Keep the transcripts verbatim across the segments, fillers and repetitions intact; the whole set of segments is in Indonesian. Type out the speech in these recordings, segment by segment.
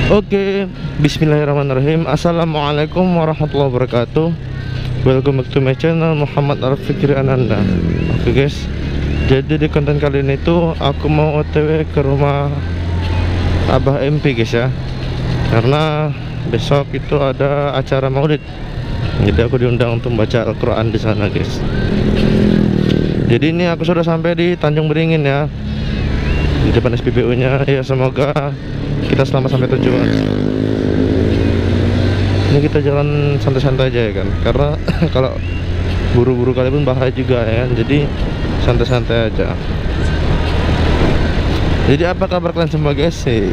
Oke, bismillahirrahmanirrahim. Assalamualaikum warahmatullahi wabarakatuh. Welcome back to my channel Muhammad Al-Fikri Ananda. Oke guys, jadi di konten kali ini tuh aku mau O T W ke rumah Abah M P guys ya, karena besok itu ada acara maulid. Jadi aku diundang untuk baca Al-Quran di sana guys. Jadi ini aku sudah sampai di Tanjung Beringin ya, di depan S P B U nya. Ya semoga kita selamat sampai tujuan. Ini kita jalan santai-santai aja ya kan, karena kalau buru-buru kali pun bahaya juga ya kan. Jadi santai-santai aja. Jadi apa kabar kalian semua guys sih?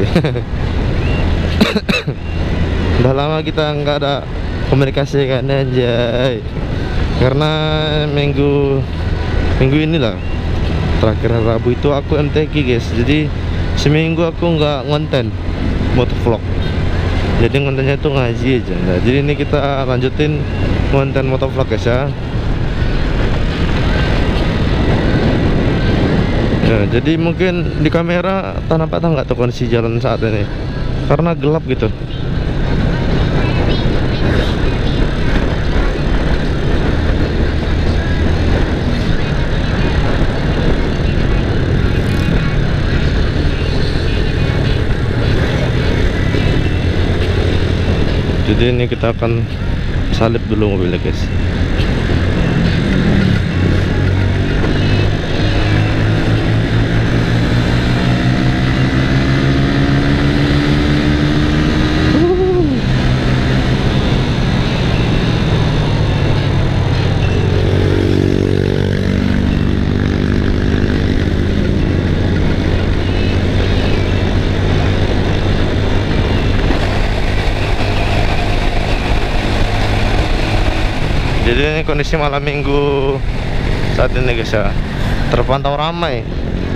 Udah lama kita nggak ada komunikasi kan aja, karena minggu minggu inilah terakhir hari Rabu itu aku M T Q guys. Jadi seminggu aku nggak ngonten motovlog, jadi kontennya itu ngaji aja. Nah, jadi ini kita lanjutin konten motovlog guys ya. Ya, jadi mungkin di kamera tak nampak nggak tuh kondisi jalan saat ini, karena gelap gitu. Jadi ini kita akan salib dulu mobilnya guys. Jadi ini kondisi malam minggu saat ini guys ya, terpantau ramai.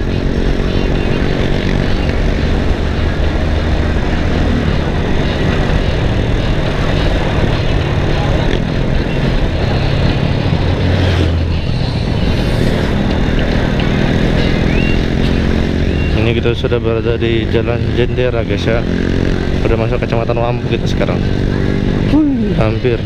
Ini kita sudah berada di Jalan Jendera guys ya, udah masuk Kecamatan Wampu kita sekarang. Wih, hampir.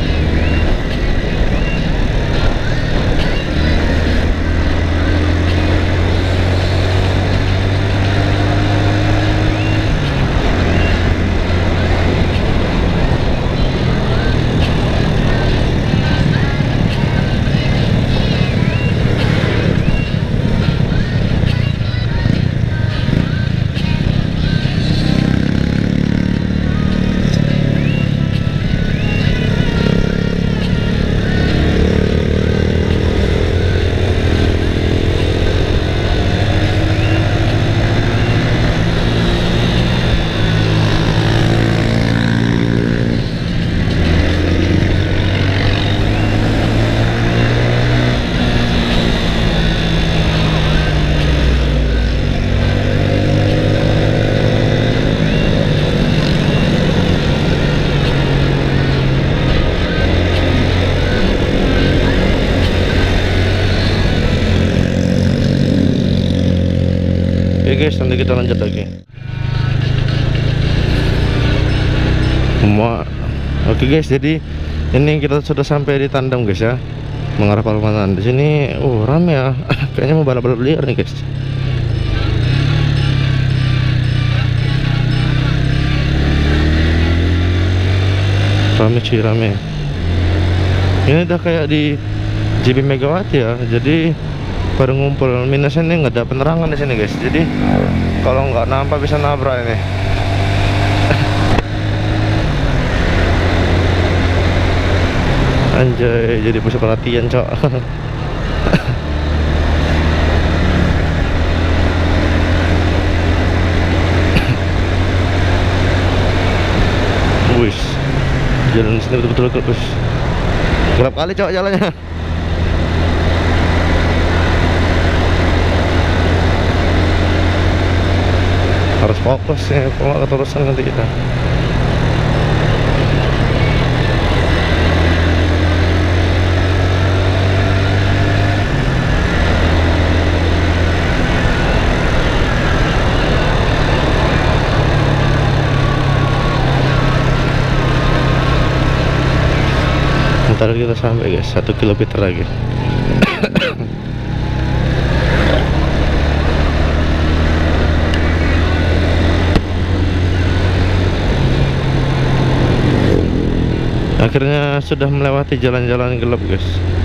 Oke guys, nanti kita lanjut lagi. Semua oke guys, jadi ini kita sudah sampai di Tandem guys ya, mengarah Palimanan. Di sini oh rame ya. Kayaknya mau balap-balap liar nih guys. Rame sih, rame. Ini udah kayak di J B Megawati ya. Jadi baru ngumpul. Minusnya ini nggak ada penerangan di sini guys, jadi kalau nggak nampak bisa nabrak ini. Anjay, jadi pusat perhatian cok. Wis, jalan sini betul-betul terus gelap kali cok jalannya. Harus fokus ya, kalau nggak keterusan nanti kita. Ntar kita sampai guys, satu kilometer lagi. Akhirnya sudah melewati jalan-jalan gelap guys.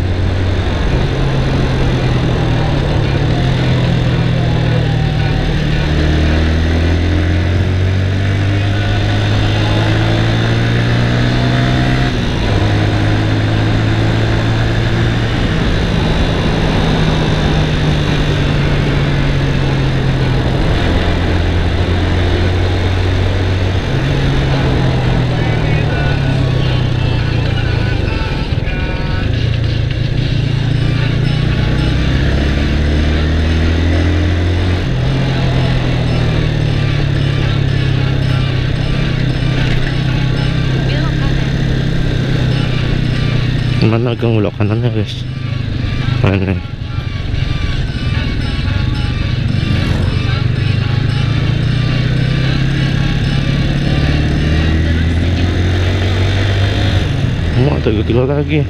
Mana gang belok kanannya guys? Mana? Mau tiga kilo lagi.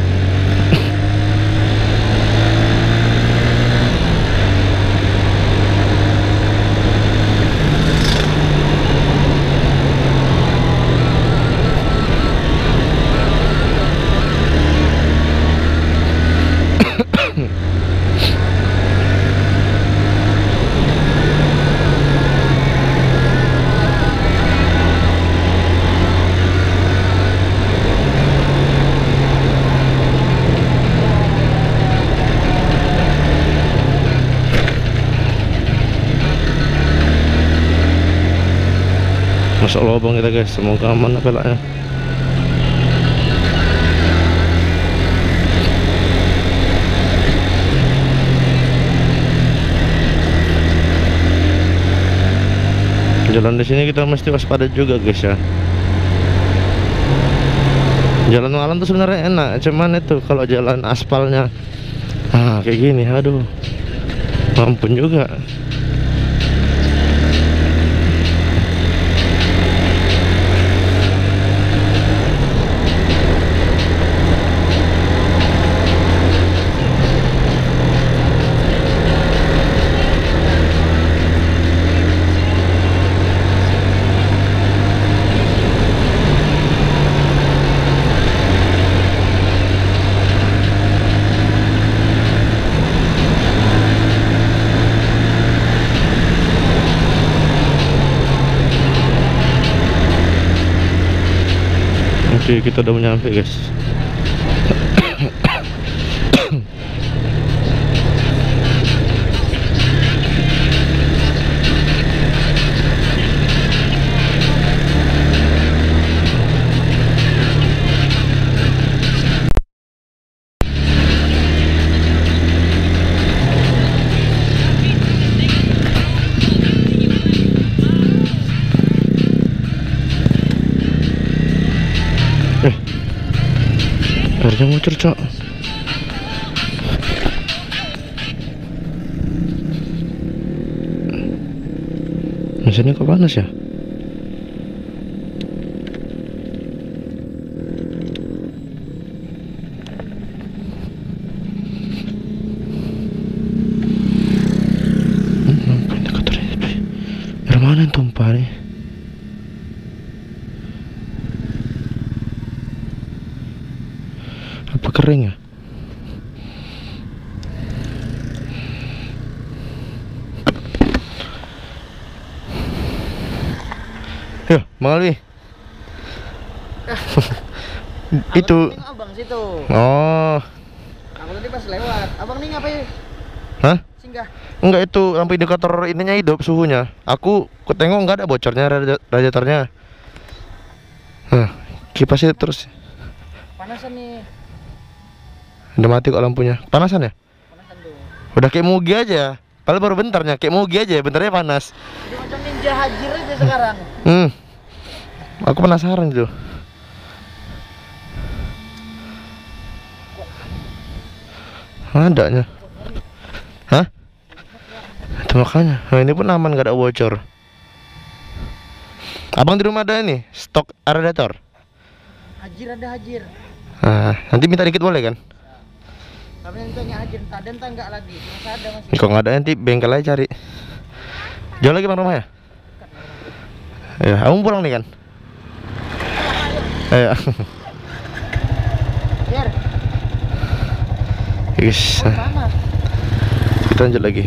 Masuk lubang kita guys, semoga aman pelaknya. Jalan di sini kita mesti waspada juga guys ya. Jalan malam tuh sebenarnya enak, cuman itu kalau jalan aspalnya, ah kayak gini, aduh, ampun juga. Oke, kita udah nyampe guys. Eh, airnya muncul cok. Mesinnya kok panas ya? Air mana yang tumpah nih? Apa kering ya? Yuk, Bang Alwi. Itu abang situ. Oh. Aku tadi pas lewat. Abang nih ngapain? Hah? Singgah. Enggak, itu lampu indikator ininya hidup, suhunya. Aku ketengok enggak ada bocornya radi- radiatornya. Nah, kipasnya terus. Panasan nih. Udah mati kok lampunya. Panasan ya? Panasan tuh. Udah kayak Mugi aja. Padahal baru bentarnya, kayak Mugi aja, bentarnya panas. Jadi macam ninja hajir aja sekarang. Hmm. Aku penasaran gitu. Adanya. Hah? Itu makanya. Nah, ini pun aman, gak ada bocor. Abang di rumah ada ini stok radiator. Hajir ada hajir. Nah, nanti minta dikit boleh kan? Tapi nanti aja, tak ada enggak lagi. Masih ada masih. Kalau nggak ada nanti bengkel aja cari. Jauh lagi bang rumah ya? Ya, kamu pulang nih kan? Ayo. Biar. Guys, Mana? kita lanjut lagi.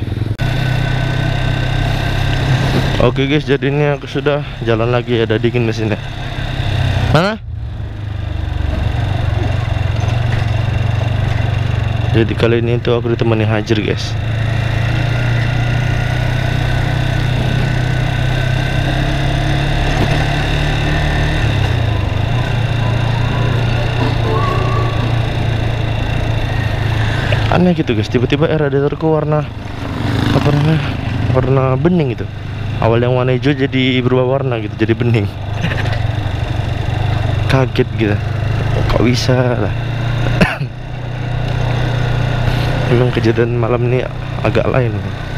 Oke guys, jadi ini aku sudah jalan lagi, ada dingin mesinnya. Mana? Jadi kali ini tuh aku ditemani Hajar guys. Aneh gitu guys, tiba-tiba radiatorku warna apa namanya, warna bening gitu. Awal yang warna hijau jadi berubah warna gitu, jadi bening. Kaget gitu, kok bisa lah. Memang kejadian malam ini agak lain.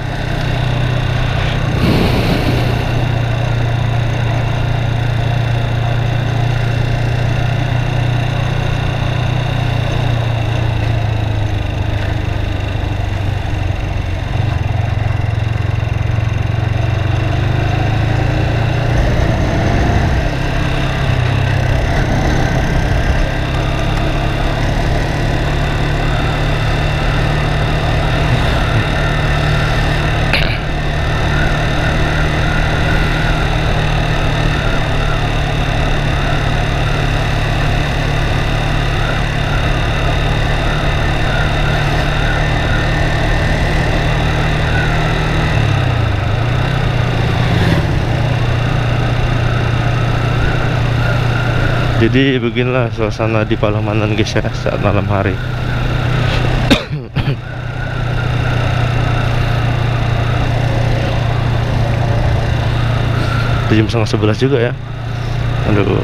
Jadi beginilah suasana di Palemanan guys ya, saat malam hari. Jam setengah sebelas juga ya. Aduh.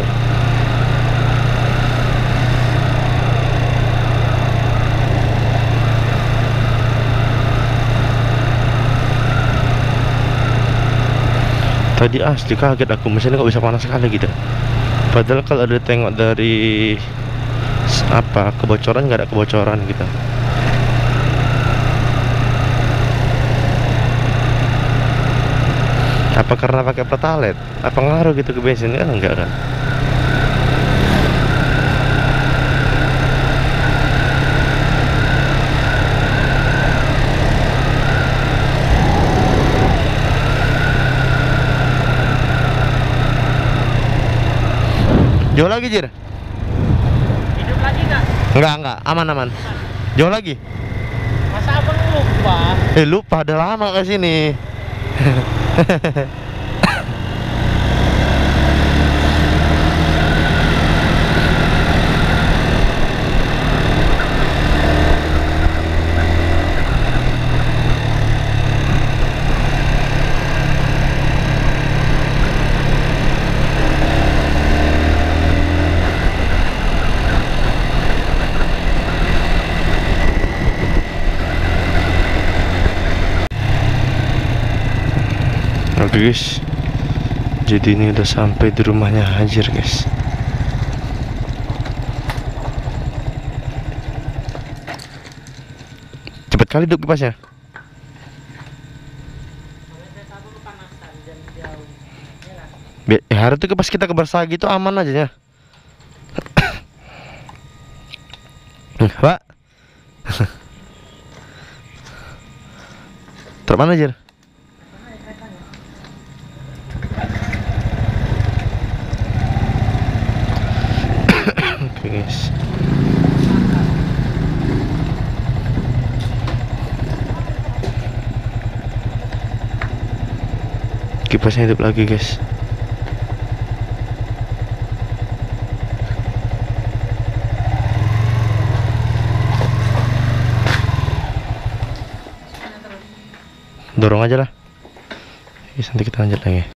Tadi asli kaget aku, mesinnya kok bisa panas sekali gitu. Padahal kalau ada tengok dari apa kebocoran, nggak ada kebocoran gitu. Apa karena pakai pertalite? Apa ngaruh gitu ke bensin kan? Enggak kan? Jauh lagi Jir? Hidup lagi enggak? Enggak, enggak, aman-aman. Jauh lagi? Masa abang lupa? Eh lupa, udah lama ke sini. Oke guys, jadi ini udah sampai di rumahnya Hajar guys. Cepet kali duk kipasnya. Be ya, hari itu pas kita ke Bersagi itu aman aja ya. Pak. Termana Jar? Oke guys, kipasnya hidup lagi guys. Dorong aja lah. Nanti kita lanjut lagi.